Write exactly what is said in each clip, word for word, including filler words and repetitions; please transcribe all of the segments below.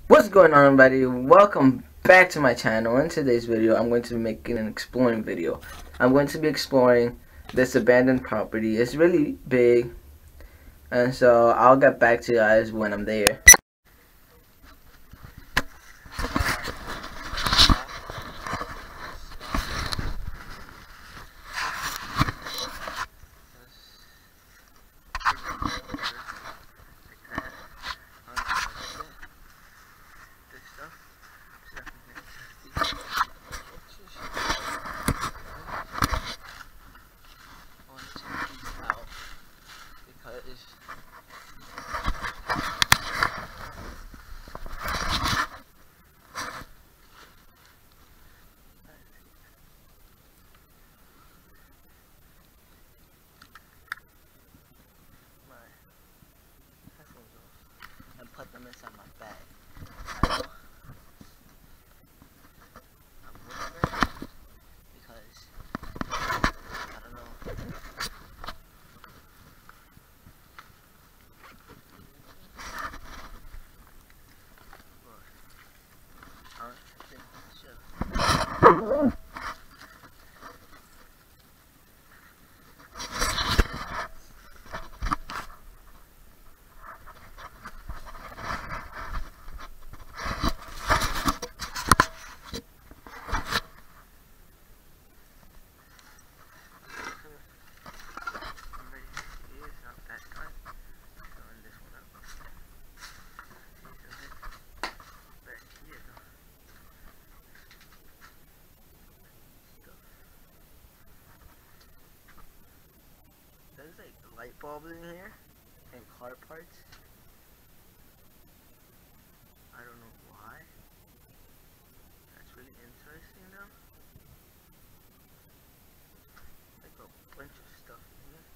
What's going on, everybody? Welcome back to my channel. In today's video, I'm going to be making an exploring video. I'm going to be exploring this abandoned property. It's really big, and so I'll get back to you guys when I'm there. And put them inside my bag. I know I'm whispering because I don't know. Sure. There's like light bulbs in here and car parts. I don't know why. That's really interesting though. Like a bunch of stuff in here.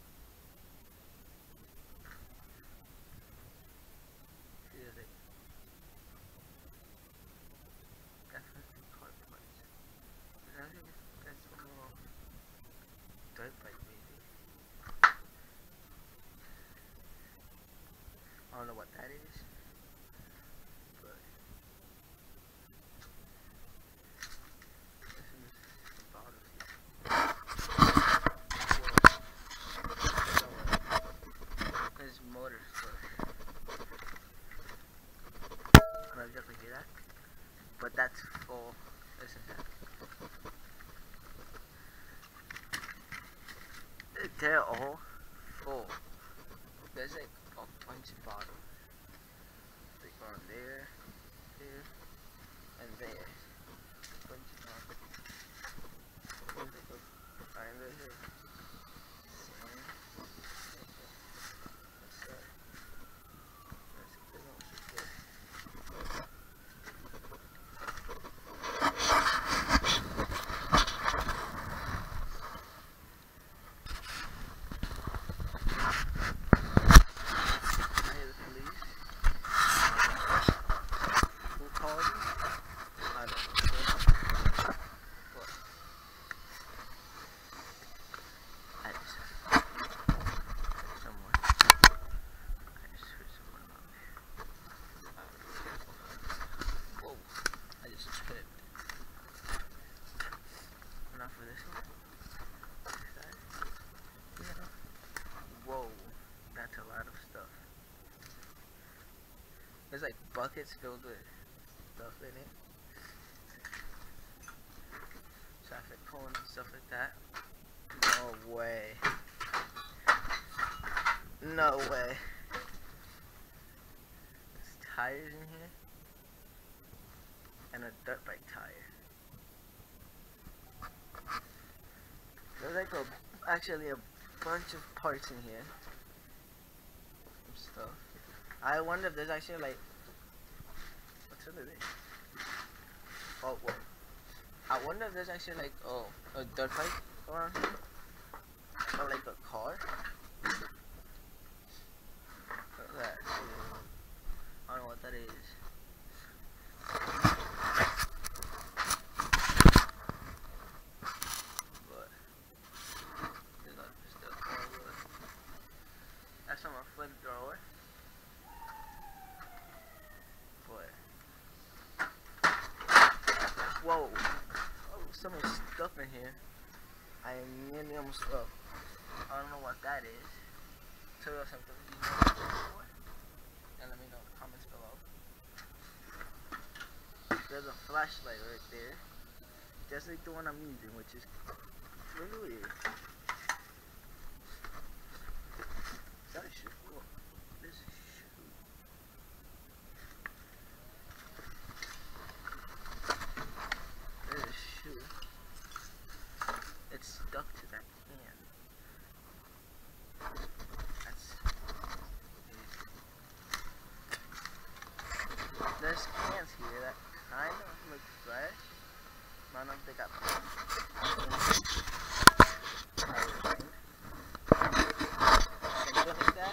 See, there's like definitely car parts. I think that's a little dirt bike maybe. I don't know what that is, but this is the bottom. There's motor stuff. I don't exactly hear that, but that's full. Listen to that. They're all full. There's like a bunch of bottles. Like on there, here, and there. Bunch of bottles. There's like a binder here. Same. What's that? That's a good one. A lot of stuff. There's like buckets filled with stuff in it. Traffic cones and stuff like that. No way. No way. There's tires in here. And a dirt bike tire. There's like a actually a bunch of parts in here. Stuff. I wonder if there's actually like what's under there? Oh, what? I wonder if there's actually like oh a dirt bike around here, or like a car. Look at that. I don't know what that is. But there's a lot of stuff all over. That's from a flamethrower. Boy. so much stuff in here. I nearly almost fell. I don't know what that is. Tell you something you know before. And let me know in the comments below. There's a flashlight right there. Just like the one I'm using, which is really weird. Is that a shoe? Oh, this is a shoe. There's a shoe. It's stuck to that can. That's crazy. There's cans here that kind of look fresh. I don't know if they got something like that.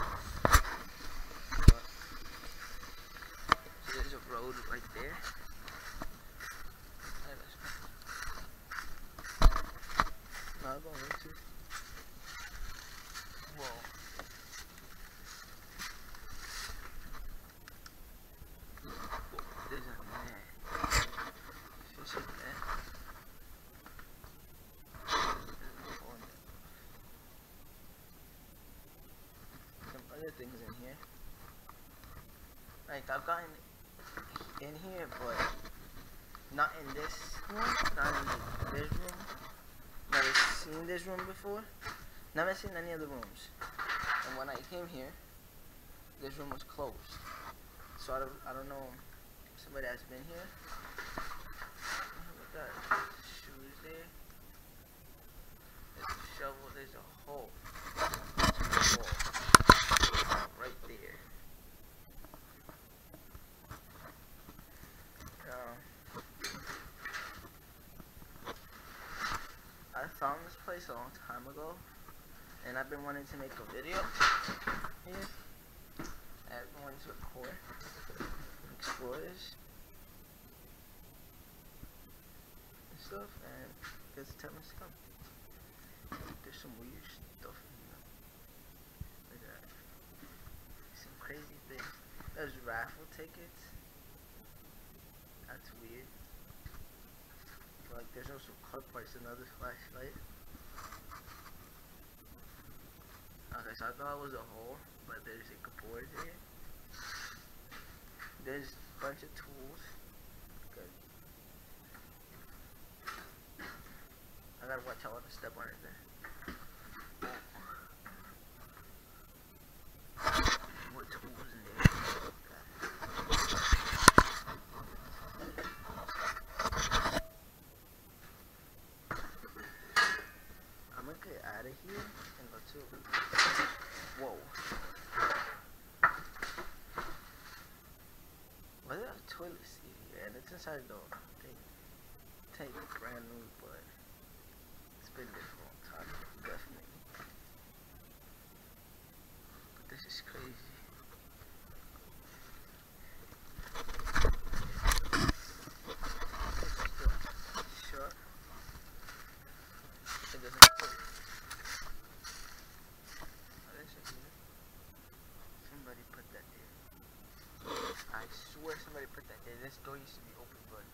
But there's a road right there. Not going into. Whoa. There's a man. Fish in there. Some other things in here. Like I've gotten in here, but not in this room. Not in this room. Never seen this room before. Never seen any of the rooms. And when I came here, this room was closed. So I don't, I don't know if somebody has been here. Look at that. Shoes there. There's a shovel. There's a hole. There's a wall. Right there. Um, I found this place a long time ago, and I've been wanting to make a video here. I've been wanting to record, explore this and stuff, and guess the time has come. There's some weird stuff in here. Look at that. Some crazy things. There's raffle tickets. That's weird. Like there's also car parts, another flashlight. Okay, so I thought it was a hole, but there's like a board here. There's a bunch of tools. Good. I gotta watch out when I step on it there. What tools in there? Out of here and go to. Whoa. Why do they have a toilet seat here? And it's inside the thing. Tank brand new, but it's been there for a long time. Definitely. But this is crazy. Shut. It doesn't fit. Somebody put that there. I swear somebody put that there. This door used to be open, but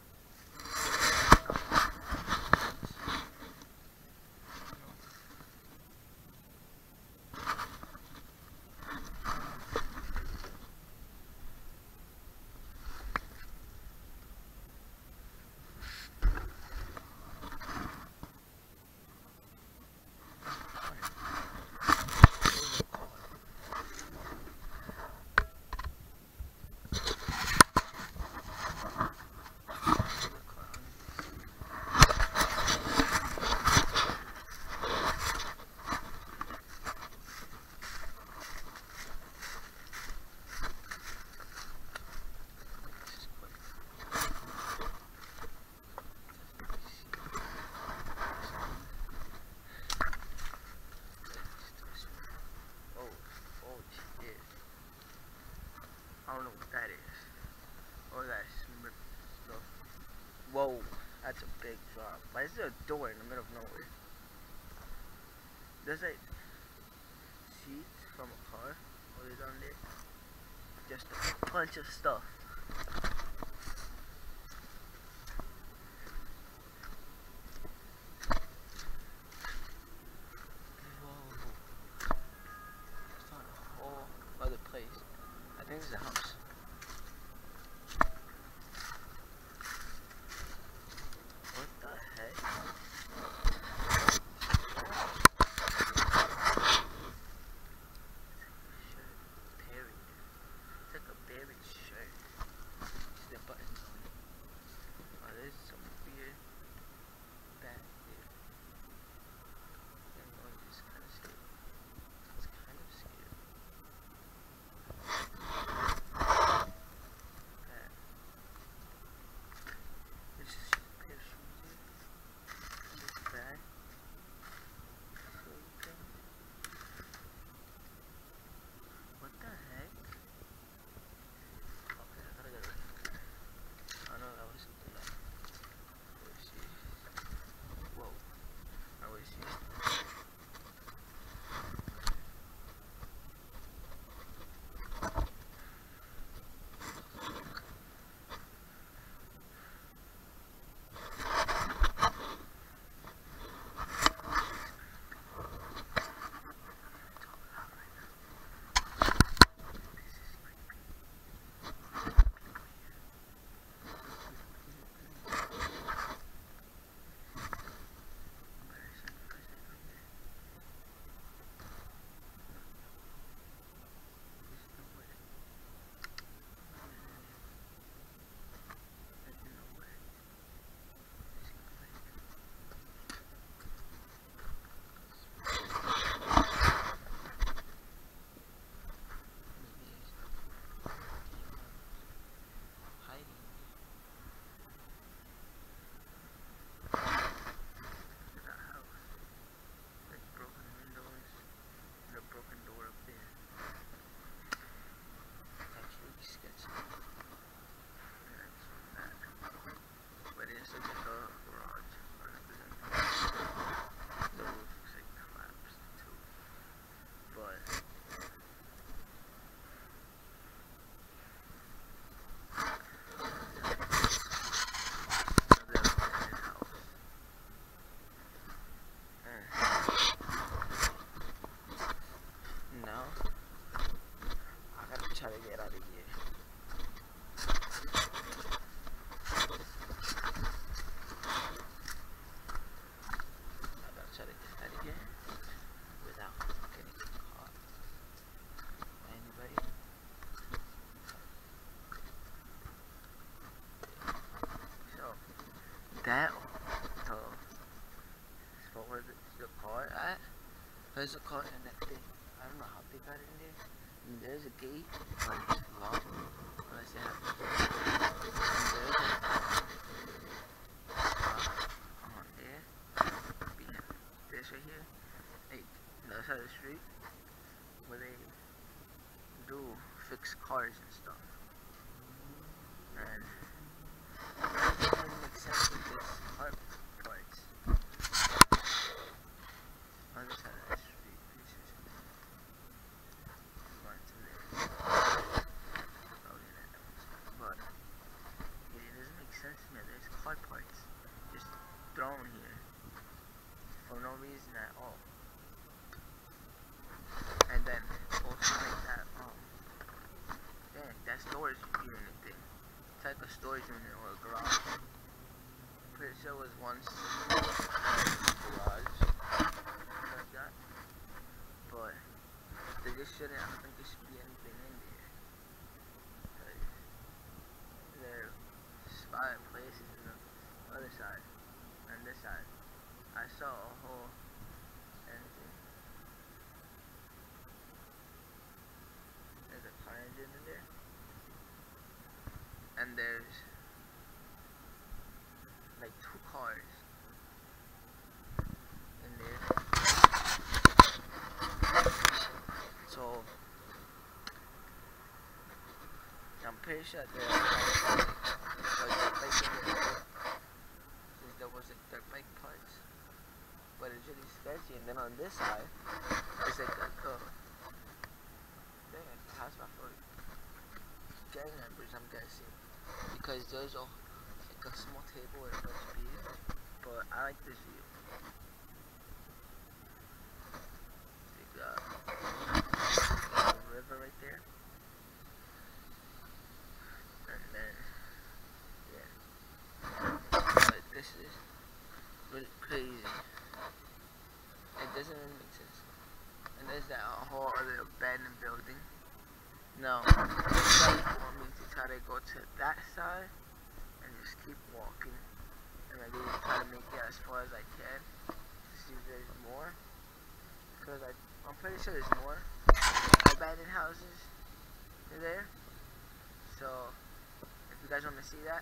I don't know what that is. Or that stuff. Whoa, that's a big drop. Why is there a door in the middle of nowhere? There's like seats from a car. What is on there? Just a bunch of stuff. Alright. See the buttons on it. Oh, there's some weird back there. That noise is kind of scary. It's kind of scary. That. There's just a pair of shoes here. In this bag. So you can. What the heck? Okay, I gotta get it. I know that was something like. Let's see. Whoa. I was see. Try to get out of here. I gotta try to get out of here without getting caught by anybody. So that so spot where the, the car at. There's a car in that thing. I don't know how they got in there. And there's a gate, but it's locked. Unless they have a gate. And there's a uh, on there. Behind this right here. Like, the other side of the street. Where they do fix cars and stuff. And it doesn't make sense with this car parts. Other side of the street. Car parts just thrown here for no reason at all. And then also like that, um, dang, that storage unit thing. It's like a storage unit or a garage. Pretty sure it was once a garage like that. But they just shouldn't, I don't think there should be anything in there. Because they're spotted places in the other side and this side. I saw a whole engine. There's a car engine in there. And there's like two cars in there. So I'm pretty sure they're like, there was like dirt bike parts, but it's really sketchy. And then on this side, it's like a uh, dang, it's a house for gang members, I'm guessing, because there's a like a small table and a bunch of bees. But I like this view. So you got a river right there, and then yeah. But this is really crazy. It doesn't really make sense. And there's that whole other abandoned building. No, you want me to try to go to that side and just keep walking. And I really try to make it as far as I can to see if there's more. Because I, I'm pretty sure there's more abandoned houses in there. So if you guys want to see that,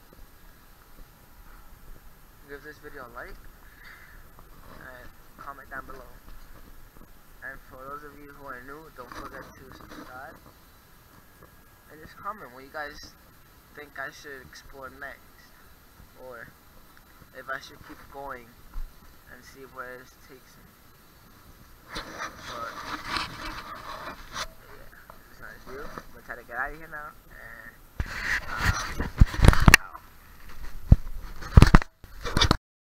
give this video a like and comment down below. And for those of you who are new, don't forget to subscribe and just comment what you guys think I should explore next, or if I should keep going and see where this takes me. But yeah, this is nice view. I'm gonna try to get out of here now.